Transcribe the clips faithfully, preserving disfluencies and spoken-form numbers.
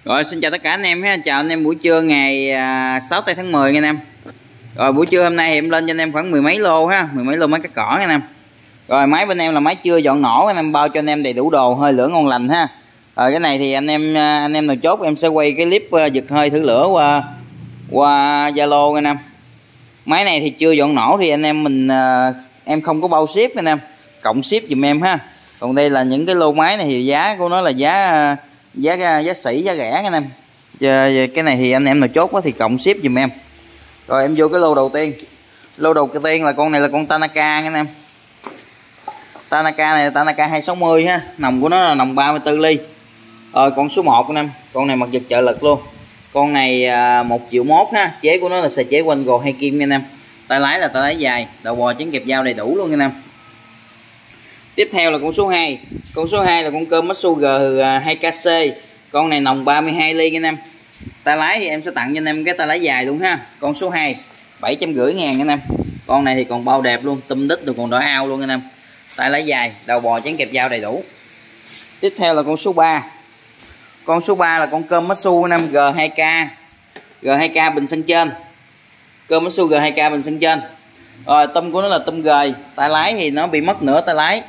Rồi xin chào tất cả anh em ha, chào anh em buổi trưa ngày sáu tây tháng mười nha anh em. Rồi buổi trưa hôm nay thì em lên cho anh em khoảng mười mấy lô ha, mười mấy lô máy cắt cỏ nha anh em. Rồi máy bên em là máy chưa dọn nổ, anh em bao cho anh em đầy đủ đồ, hơi lửa ngon lành ha. Rồi cái này thì anh em anh em nào chốt em sẽ quay cái clip giật hơi thử lửa qua qua Zalo anh em. Máy này thì chưa dọn nổ thì anh em mình em không có bao ship anh em, cộng ship giùm em ha. Còn đây là những cái lô máy này thì giá của nó là giá giá giá sỉ, giá rẻ anh em. Cái này thì anh em nào chốt quá thì cộng ship giùm em. Rồi em vô cái lô đầu tiên. Lô đầu tiên là con này là con Tanaka anh em. Tanaka này là Tanaka hai sáu mươi ha, nòng của nó là nòng ba mươi tư ly. Rồi con số một anh em, con này mặt giật trợ lực luôn. Con này một triệu mốt ha, chế của nó là xài chế quanh gồ hay kim nha anh em. Tay lái là tay lái dài, đầu bò chén kẹp dao đầy đủ luôn anh em. Tiếp theo là con số hai. Con số hai là con Komatsu G hai K C. Con này nòng ba mươi hai ly anh em. Tay lái thì em sẽ tặng cho anh em cái tay lái dài luôn ha. Con số hai bảy trăm rưỡi ngàn anh em. Con này thì còn bao đẹp luôn, tum đít được còn đỏ ao luôn anh em. Tay lái dài, đầu bò chén kẹp dao đầy đủ. Tiếp theo là con số ba. Con số ba là con Komatsu anh em, G hai K. G hai K bình sân trên. Komatsu G hai K bình sân trên. Rồi tum của nó là tum gời, tay lái thì nó bị mất nửa tay lái.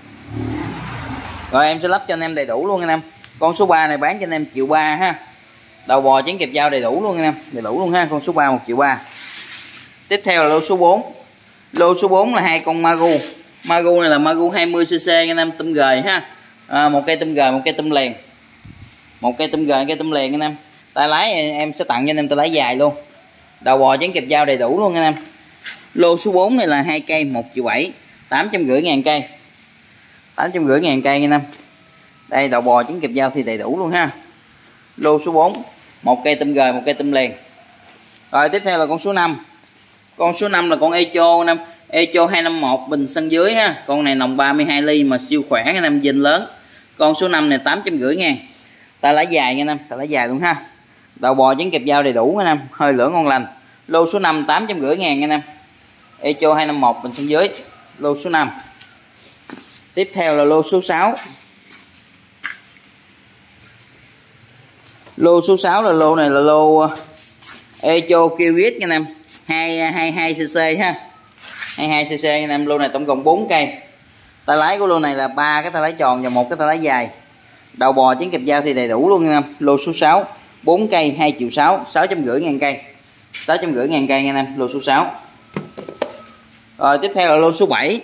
Rồi em sẽ lắp cho anh em đầy đủ luôn anh em. Con số ba này bán cho anh em triệu ba ha. Đầu bò chén kẹp dao đầy đủ luôn anh em, đầy đủ luôn ha. Con số ba một triệu ba. Tiếp theo là lô số bốn. Lô số bốn là hai con Magu. Magu này là Magu hai mươi xê xê anh em, tum gời ha. À, một cây tum gời, một cây tum liền. Một cây tum gời, cây tum liền anh em. Tay lái em sẽ tặng cho anh em tay lái dài luôn. Đầu bò chén kẹp dao đầy đủ luôn anh em. Lô số bốn này là hai cây một triệu bảy, tám trăm rưỡi ngàn cây. tám trăm rưỡi ngàn cây anh em. Đây đầu bò chén kẹp dao thì đầy đủ luôn ha. Lô số bốn, một cây tum gời, một cây tum liền. Rồi tiếp theo là con số năm. Con số năm là con Echo anh em. Echo hai năm một bình sân dưới ha. Con này nòng ba mươi hai ly mà siêu khỏe anh em, dinh lớn. Con số năm này tám trăm rưỡi ngàn. Tay lái dài anh em, tay lái dài luôn ha. Đầu bò chén kẹp dao đầy đủ anh em, hơi lửa ngon lành. Lô số năm tám trăm rưỡi ngàn anh em. Echo hai năm một bình sân dưới. Lô số năm. Tiếp theo là lô số sáu. Lô số sáu là lô này là lô Echo Kiwis anh em, hai mươi hai xê xê ha. hai mươi hai xê xê anh em. Lô này tổng cộng bốn cây. Tay lái của lô này là ba cái tay lái tròn và một cái tay lái dài. Đầu bò chén kẹp dao thì đầy đủ luôn anh em. Lô số sáu, bốn cây hai triệu sáu, sáu trăm rưỡi ngàn cây. sáu trăm rưỡi ngàn cây anh em, lô số sáu. Rồi tiếp theo là lô số bảy.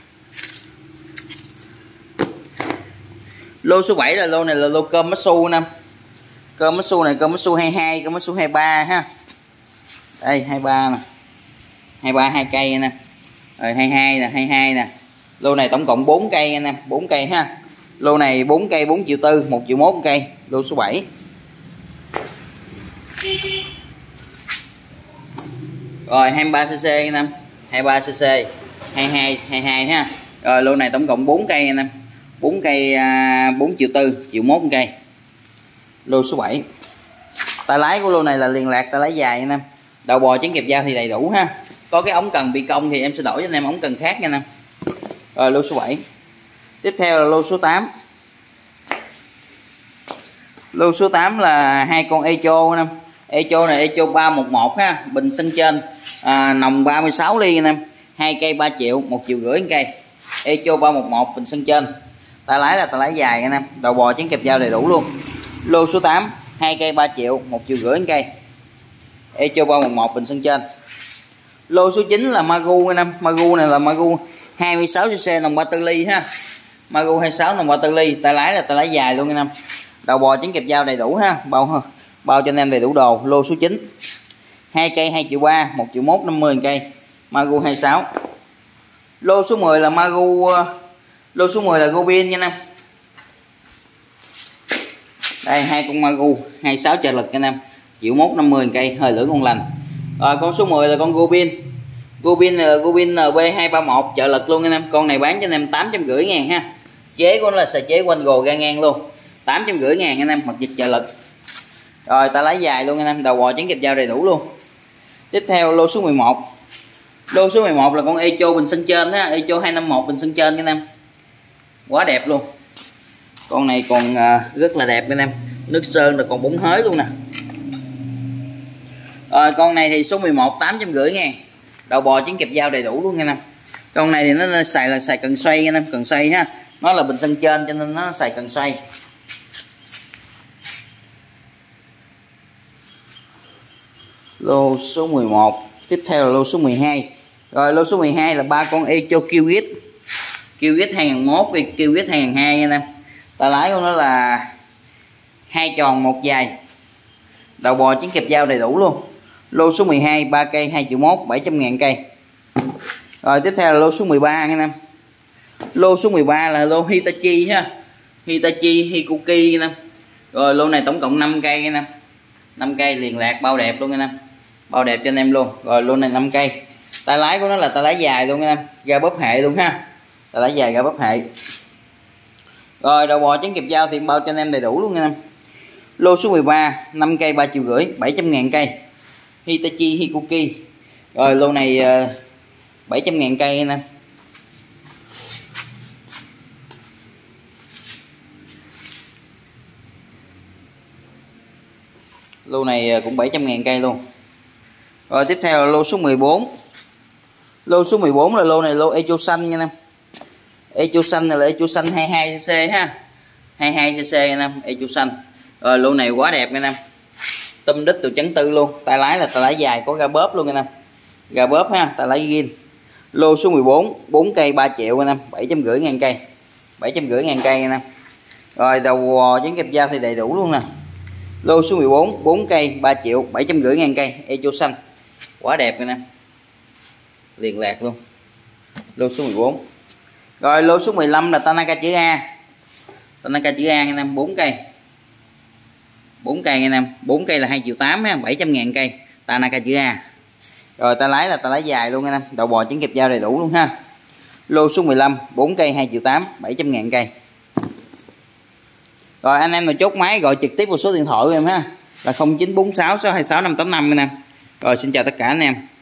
Lô số bảy là lô này là lô Komatsu anh em. Komatsu này Komatsu hai mươi hai, Komatsu hai mươi ba ha. Đây hai mươi ba nè. hai mươi ba hai cây anh em. Rồi hai mươi hai nè, hai mươi hai nè. Lô này tổng cộng bốn cây anh em, bốn cây ha. Lô này bốn cây bốn triệu tư, một triệu mốt cây, lô số bảy. Rồi hai mươi ba xê xê anh em, hai mươi ba xê xê, hai mươi hai, hai mươi hai ha. Rồi lô này tổng cộng bốn cây anh em. bốn cây bốn triệu tư, triệu mốt cây. Lô số bảy. Tay lái của lô này là liền lạc, tay lái dài anh em. Đầu bò chén kẹp dao thì đầy đủ ha. Có cái ống cần bị cong thì em sẽ đổi cho anh em ống cần khác nha anh em. Rồi lô số bảy. Tiếp theo là lô số tám. Lô số tám là hai con Echo anh em. Echo này Echo ba một một ha, bình sân trên, à, nòng ba mươi sáu ly anh em. Hai cây ba triệu, một triệu rưỡi cây. Echo ba một một bình sân trên. Tay lái là tay lái dài anh em, đầu bò chén kẹp dao đầy đủ luôn. Lô số tám, hai cây ba triệu, một triệu rưỡi cây. Echo ba một một bình sân trên. Lô số chín là Magu anh em. Magu này là Magu hai mươi sáu xê xê nòng ba mươi tư ly ha. Magu hai mươi sáu nòng ba mươi tư ly, tay lái là tay lái dài luôn anh em. Đầu bò chén kẹp dao đầy đủ ha, bao bao cho anh em đầy đủ đồ. Lô số chín. hai cây hai triệu ba, một triệu mốt năm mươi cây. Magu hai mươi sáu. Lô số mười là Magu lô số mười là Gobin nha anh em. Đây hai con Magu hai mươi sáu trợ lực anh em, triệu mốt năm mươi cây, hơi lửa ngon lành. Rồi con số mười là con Gobin. Gobin này là Gobin en bê hai ba một trợ lực luôn anh em. Con này bán cho anh em tám trăm rưỡi ngàn ha. Chế của nó là xài chế quanh gồ ga ngang luôn, tám trăm rưỡi ngàn anh em, mặt dịch trợ lực. Rồi tay lái dài luôn anh em, đầu bò chén kẹp dao đầy đủ luôn. Tiếp theo lô số mười một. Lô số mười một là con Echo bình sân trên ha, Echo hai năm một bình sân trên anh em. Quá đẹp luôn. Con này còn rất là đẹp anh em. nước sơn là còn bóng hới luôn nè. Rồi con này thì số mười một tám trăm rưỡi ngàn, đầu bò trứng kẹp dao đầy đủ luôn nha anh em. Con này thì nó xài là xài cần xoay nha anh em, cần xoay ha, nó là bình sân trên cho nên nó xài cần xoay. Lô số mười một, tiếp theo là lô số mười hai. Rồi lô số mười hai là ba con Echo Kiwit Kiwit hai nghìn mốt, Kiwit hai nghìn hai nha anh em. Ta lái của nó là hai tròn một dài, đầu bò trứng kẹp dao đầy đủ luôn. Lô số mười hai ba cây hai triệu mốt, bảy trăm ngàn cây. Rồi tiếp theo là lô số mười ba nha anh em. Lô số mười ba là lô Hitachi ha, Hitachi Hikuki nha anh em. Rồi lô này tổng cộng năm cây nha anh em, năm cây liền lạc bao đẹp luôn nha anh em, bao đẹp cho anh em luôn. Rồi lô này năm cây, tay lái của nó là tay lái dài luôn nha anh em, ga bóp hệ luôn ha, tay lái dài ga bóp hệ. Rồi đầu bò trứng kẹp dao thì bao cho anh em đầy đủ luôn nha anh em. Lô số mười ba năm cây ba triệu rưỡi, bảy trăm ngàn cây, Hitachi Hikuki. Rồi lô này bảy trăm ngàn cây anh em. Lô này cũng bảy trăm ngàn cây luôn. Rồi tiếp theo là lô số mười bốn. Lô số mười bốn là lô này lô Echo xanh nha anh em. Echo xanh này là Echo xanh hai mươi hai xê xê ha, hai mươi hai xê xê anh em, Echo xanh. Rồi lô này quá đẹp nha anh em, tâm đít từ chấn tư luôn, tay lái là tay lái dài có ga bóp luôn anh em, ga bóp ha, tay lái zin. Lô số mười bốn bốn cây ba triệu anh em, bảy trăm rưỡi ngàn cây, bảy trăm rưỡi ngàn cây anh em. Rồi đầu bò trứng kẹp dao thì đầy đủ luôn nè. Lô số mười bốn bốn cây ba triệu, bảy trăm rưỡi ngàn cây, Echo xanh quá đẹp anh em, liền lạc luôn. Lô số mười bốn. Rồi lô số mười lăm là Tanaka chữ A, Tanaka chữ A anh em, bốn cây, bốn cây anh em, bốn cây là hai triệu tám ha, bảy trăm ngàn cây, Tanaka chữ A. Rồi tay lái là tay lái dài luôn anh em, đầu bò trứng kẹp dao đầy đủ luôn ha. Lô số mười lăm bốn cây hai triệu tám, bảy trăm ngàn cây. Rồi anh em mà chốt máy gọi trực tiếp vào số điện thoại của em ha, là không chín bốn sáu sáu hai sáu năm tám năm anh em. Rồi xin chào tất cả anh em.